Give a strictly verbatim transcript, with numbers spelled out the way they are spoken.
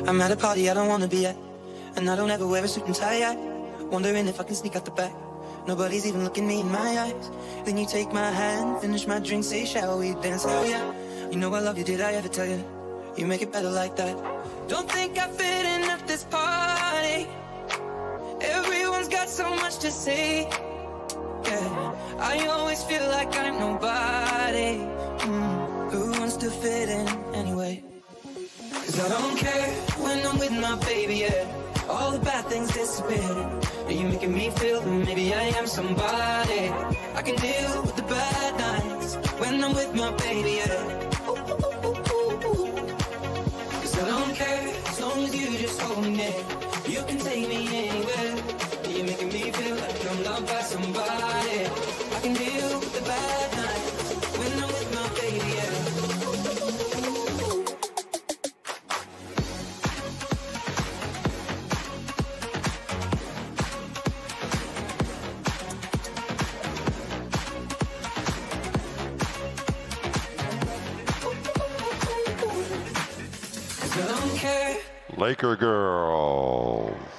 I'm at a party I don't wanna be at, and I don't ever wear a suit and tie yet. Wondering if I can sneak out the back. Nobody's even looking me in my eyes. Then you take my hand, finish my drink, say shall we dance? Oh yeah, you know I love you, did I ever tell you? You make it better like that. Don't think I fit in at this party. Everyone's got so much to say. Yeah, I always feel like I'm nobody. mm, Who wants to fit in anyway? Cause I don't care when I'm with my baby, yeah. All the bad things disappear. You're making me feel that maybe I am somebody. I can deal with the bad nights when I'm with my baby, yeah. Ooh, ooh, ooh, ooh, ooh. Cause I don't care as long as you just hold me near. You can take me anywhere. You're making me feel like I'm loved by somebody. I can deal with the bad nights when I'm with my baby, yeah. Laker girl.